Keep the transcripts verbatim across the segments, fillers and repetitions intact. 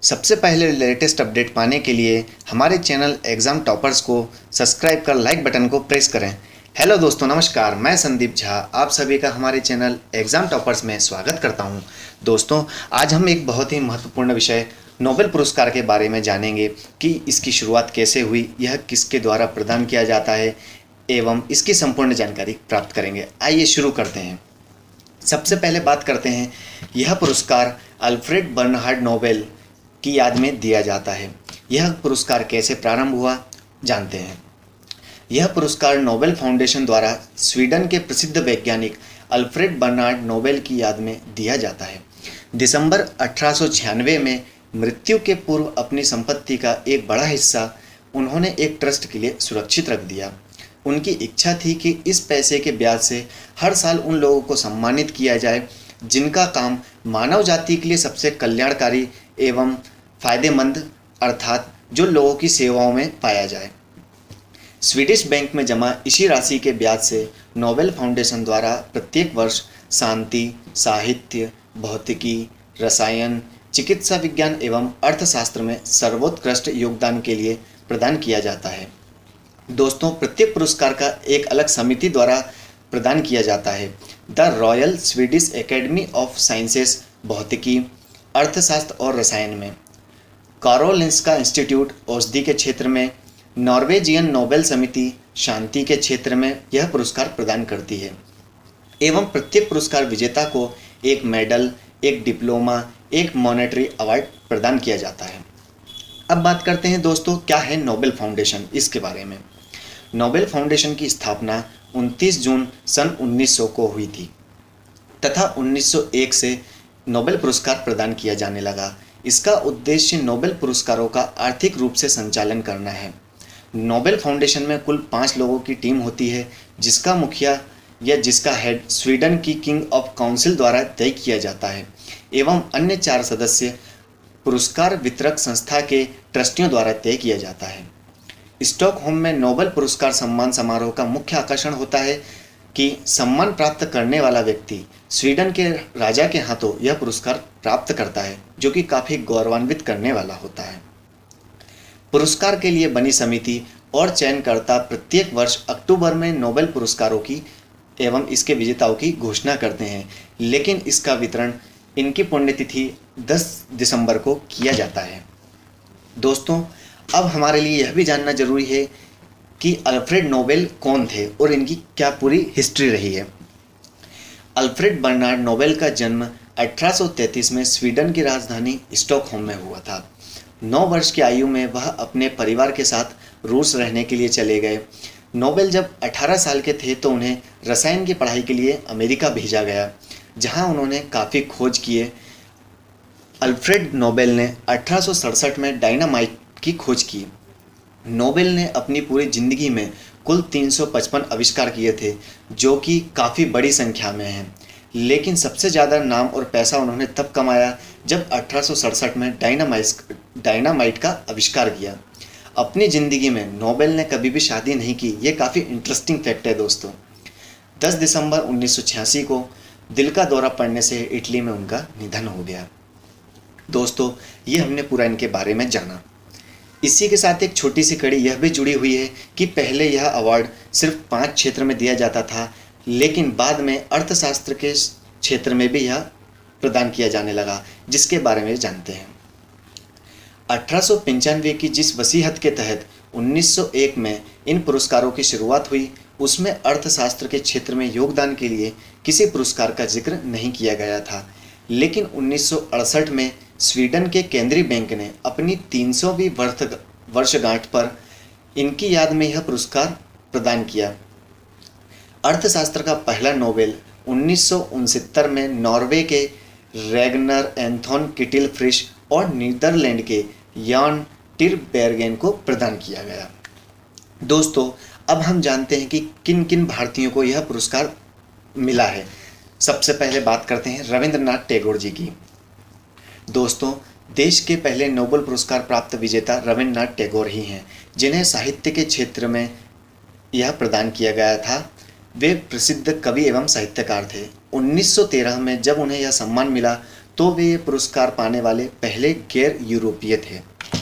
सबसे पहले latest update पाने के लिए हमारे चैनल एग्ज़ाम टॉपर्स को सब्सक्राइब कर लाइक बटन को प्रेस करें। हेलो दोस्तों, नमस्कार। मैं संदीप झा आप सभी का हमारे चैनल एग्ज़ाम टॉपर्स में स्वागत करता हूं। दोस्तों, आज हम एक बहुत ही महत्वपूर्ण विषय नोबेल पुरस्कार के बारे में जानेंगे कि इसकी शुरुआत कैसे हुई, यह किसके द्वारा प्रदान किया जाता है एवं इसकी संपूर्ण जानकारी प्राप्त करेंगे। आइए शुरू करते हैं। सबसे पहले बात करते हैं, यह पुरस्कार अल्फ्रेड बर्नहार्ड नोबेल की याद में दिया जाता है। यह पुरस्कार कैसे प्रारंभ हुआ, जानते हैं। यह पुरस्कार नोबेल फाउंडेशन द्वारा स्वीडन के प्रसिद्ध वैज्ञानिक अल्फ्रेड बर्नहार्ड नोबेल की याद में दिया जाता है। दिसंबर अठारह सौ छियानवे में मृत्यु के पूर्व अपनी संपत्ति का एक बड़ा हिस्सा उन्होंने एक ट्रस्ट के लिए सुरक्षित रख दिया। उनकी इच्छा थी कि इस पैसे के ब्याज से हर साल उन लोगों को सम्मानित किया जाए जिनका काम मानव जाति के लिए सबसे कल्याणकारी एवं फायदेमंद, अर्थात जो लोगों की सेवाओं में पाया जाए। स्वीडिश बैंक में जमा इसी राशि के ब्याज से नोबेल फाउंडेशन द्वारा प्रत्येक वर्ष शांति, साहित्य, भौतिकी, रसायन, चिकित्सा विज्ञान एवं अर्थशास्त्र में सर्वोत्कृष्ट योगदान के लिए प्रदान किया जाता है। दोस्तों, प्रत्येक पुरस्कार का एक अलग समिति द्वारा प्रदान किया जाता है। The Royal Swedish Academy of Sciences भौतिकी, अर्थशास्त्र और रसायन में, कारोलिंस्का इंस्टीट्यूट औषधि के क्षेत्र में, नॉर्वेजियन नोबेल समिति शांति के क्षेत्र में यह पुरस्कार प्रदान करती है एवं प्रत्येक पुरस्कार विजेता को एक मेडल, एक डिप्लोमा, एक मॉनेटरी अवार्ड प्रदान किया जाता है। अब बात करते हैं दोस्तों, क्या है नोबेल फाउंडेशन, इसके बारे में। नोबेल फाउंडेशन की स्थापना उनतीस जून सन उन्नीस सौ को हुई थी तथा उन्नीस सौ एक से नोबेल पुरस्कार प्रदान किया जाने लगा। इसका उद्देश्य नोबेल पुरस्कारों का आर्थिक रूप से संचालन करना है। नोबेल फाउंडेशन में कुल पाँच लोगों की टीम होती है, जिसका मुखिया या जिसका हेड स्वीडन की किंग ऑफ काउंसिल द्वारा तय किया जाता है एवं अन्य चार सदस्य पुरस्कार वितरक संस्था के ट्रस्टियों द्वारा तय किया जाता है। स्टॉकहोम में नोबेल पुरस्कार सम्मान समारोह का मुख्य आकर्षण होता है कि सम्मान प्राप्त करने वाला व्यक्ति स्वीडन के राजा के हाथों यह पुरस्कार प्राप्त करता है, जो कि काफ़ी गौरवान्वित करने वाला होता है। पुरस्कार के लिए बनी समिति और चयनकर्ता प्रत्येक वर्ष अक्टूबर में नोबेल पुरस्कारों की एवं इसके विजेताओं की घोषणा करते हैं, लेकिन इसका वितरण इनकी पुण्यतिथि दस दिसंबर को किया जाता है। दोस्तों, अब हमारे लिए यह भी जानना जरूरी है कि अल्फ्रेड नोबेल कौन थे और इनकी क्या पूरी हिस्ट्री रही है। अल्फ्रेड बर्नहार्ड नोबेल का जन्म अठारह सौ तैंतीस में स्वीडन की राजधानी स्टॉकहोम में हुआ था। नौ वर्ष की आयु में वह अपने परिवार के साथ रूस रहने के लिए चले गए। नोबेल जब अठारह साल के थे तो उन्हें रसायन की पढ़ाई के लिए अमेरिका भेजा गया, जहां उन्होंने काफ़ी खोज किए। अल्फ्रेड नोबेल ने अठारह सौ सड़सठ में डायनामाइट की खोज की। नोबेल ने अपनी पूरी जिंदगी में कुल तीन सौ पचपन आविष्कार किए थे, जो कि काफ़ी बड़ी संख्या में हैं, लेकिन सबसे ज़्यादा नाम और पैसा उन्होंने तब कमाया जब अठारह सौ सड़सठ में डायनामाइट डायनामाइट का आविष्कार किया। अपनी ज़िंदगी में नोबेल ने कभी भी शादी नहीं की। ये काफ़ी इंटरेस्टिंग फैक्ट है दोस्तों। दस दिसंबर उन्नीस सौ छियासी को दिल का दौरा पड़ने से इटली में उनका निधन हो गया। दोस्तों, ये हमने पूरा इनके बारे में जाना। इसी के साथ एक छोटी सी कड़ी यह भी जुड़ी हुई है कि पहले यह अवार्ड सिर्फ पांच क्षेत्र में दिया जाता था, लेकिन बाद में अर्थशास्त्र के क्षेत्र में भी यह प्रदान किया जाने लगा, जिसके बारे में जानते हैं। अठारह सौ पंचानवे की जिस वसीयत के तहत उन्नीस सौ एक में इन पुरस्कारों की शुरुआत हुई, उसमें अर्थशास्त्र के क्षेत्र में योगदान के लिए किसी पुरस्कार का जिक्र नहीं किया गया था, लेकिन उन्नीस सौ अड़सठ में स्वीडन के केंद्रीय बैंक ने अपनी तीन सौवीं वर्षगांठ पर इनकी याद में यह पुरस्कार प्रदान किया। अर्थशास्त्र का पहला नोबेल उन्नीस सौ उनसत्तर में नॉर्वे के रेगनर एंथोन किटिलफ्रिश और नीदरलैंड के यान टिरबेर्गेन को प्रदान किया गया। दोस्तों, अब हम जानते हैं कि किन किन भारतीयों को यह पुरस्कार मिला है। सबसे पहले बात करते हैं रविंद्रनाथ टैगोर जी की। दोस्तों, देश के पहले नोबेल पुरस्कार प्राप्त विजेता रविंद्रनाथ टैगोर ही हैं, जिन्हें साहित्य के क्षेत्र में यह प्रदान किया गया था। वे प्रसिद्ध कवि एवं साहित्यकार थे। उन्नीस सौ तेरह में जब उन्हें यह सम्मान मिला तो वे ये पुरस्कार पाने वाले पहले गैर यूरोपीय थे।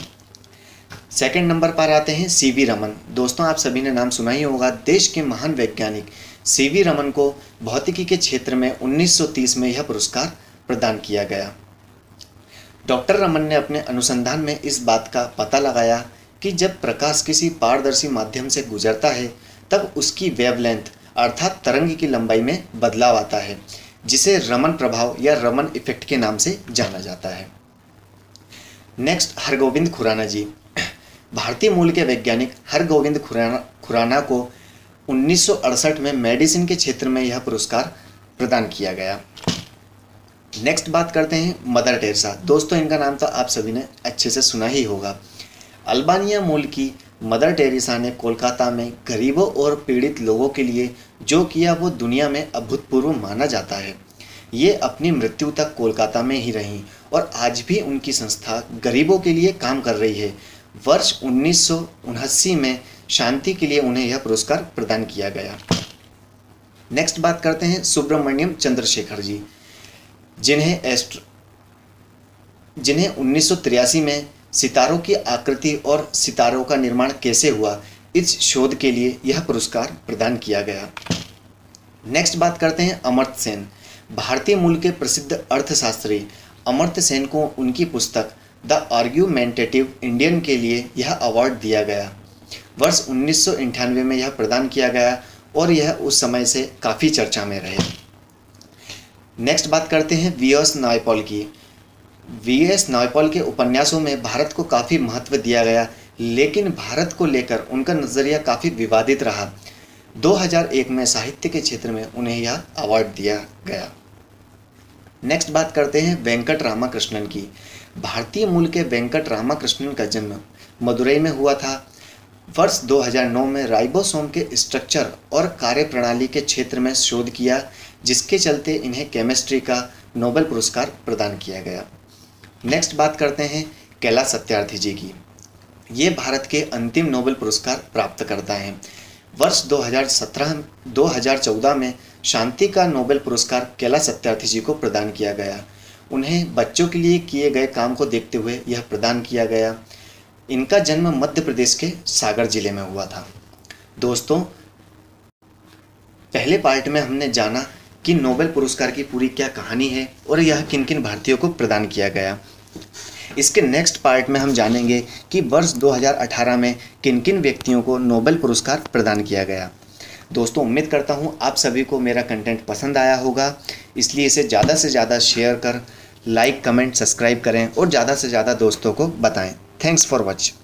सेकंड नंबर पर आते हैं सी वी रमन। दोस्तों आप सभी ने नाम सुना ही होगा। देश के महान वैज्ञानिक सी वी रमन को भौतिकी के क्षेत्र में उन्नीस सौ तीस में यह पुरस्कार प्रदान किया गया। डॉक्टर रमन ने अपने अनुसंधान में इस बात का पता लगाया कि जब प्रकाश किसी पारदर्शी माध्यम से गुजरता है तब उसकी वेवलेंथ अर्थात तरंग की लंबाई में बदलाव आता है, जिसे रमन प्रभाव या रमन इफेक्ट के नाम से जाना जाता है। नेक्स्ट, हरगोविंद खुराना जी। भारतीय मूल के वैज्ञानिक हरगोविंद खुराना खुराना को उन्नीस सौ अड़सठ में मेडिसिन के क्षेत्र में यह पुरस्कार प्रदान किया गया। नेक्स्ट बात करते हैं मदर टेरेसा। दोस्तों इनका नाम तो आप सभी ने अच्छे से सुना ही होगा। अल्बानिया मूल की मदर टेरेसा ने कोलकाता में गरीबों और पीड़ित लोगों के लिए जो किया वो दुनिया में अभूतपूर्व माना जाता है। ये अपनी मृत्यु तक कोलकाता में ही रहीं और आज भी उनकी संस्था गरीबों के लिए काम कर रही है। वर्ष उन्नीस सौ उनासी में शांति के लिए उन्हें यह पुरस्कार प्रदान किया गया। नेक्स्ट बात करते हैं सुब्रमण्यम चंद्रशेखर जी, जिन्हें एस्ट्रो जिन्हें उन्नीस सौ तिरासी में सितारों की आकृति और सितारों का निर्माण कैसे हुआ इस शोध के लिए यह पुरस्कार प्रदान किया गया। नेक्स्ट बात करते हैं अमर्त्य सेन। भारतीय मूल के प्रसिद्ध अर्थशास्त्री अमर्त्य सेन को उनकी पुस्तक द आर्ग्यूमेंटेटिव इंडियन के लिए यह अवार्ड दिया गया। वर्ष उन्नीस सौ अंठानवे में यह प्रदान किया गया और यह उस समय से काफ़ी चर्चा में रहे। नेक्स्ट बात करते हैं वी एस नायपॉल की। वी एस नायपॉल के उपन्यासों में भारत को काफ़ी महत्व दिया गया, लेकिन भारत को लेकर उनका नज़रिया काफ़ी विवादित रहा। दो हज़ार एक में साहित्य के क्षेत्र में उन्हें यह अवार्ड दिया गया। नेक्स्ट बात करते हैं वेंकट रामाकृष्णन की। भारतीय मूल के वेंकट रामाकृष्णन का जन्म मदुरई में हुआ था। वर्ष दो हज़ार नौ में राइबोसोम के स्ट्रक्चर और कार्यप्रणाली के क्षेत्र में शोध किया, जिसके चलते इन्हें केमिस्ट्री का नोबेल पुरस्कार प्रदान किया गया। नेक्स्ट बात करते हैं कैलाश सत्यार्थी जी की। ये भारत के अंतिम नोबेल पुरस्कार प्राप्त करता है। वर्ष दो हज़ार सत्रह दो हज़ार चौदह में शांति का नोबेल पुरस्कार कैलाश सत्यार्थी जी को प्रदान किया गया। उन्हें बच्चों के लिए किए गए काम को देखते हुए यह प्रदान किया गया। इनका जन्म मध्य प्रदेश के सागर जिले में हुआ था। दोस्तों पहले पार्ट में हमने जाना कि नोबेल पुरस्कार की पूरी क्या कहानी है और यह किन किन भारतीयों को प्रदान किया गया। इसके नेक्स्ट पार्ट में हम जानेंगे कि वर्ष दो हज़ार अठारह में किन किन व्यक्तियों को नोबेल पुरस्कार प्रदान किया गया। दोस्तों उम्मीद करता हूँ आप सभी को मेरा कंटेंट पसंद आया होगा, इसलिए इसे ज़्यादा से ज़्यादा शेयर कर लाइक कमेंट सब्सक्राइब करें और ज़्यादा से ज़्यादा दोस्तों को बताएं। Thanks for watching.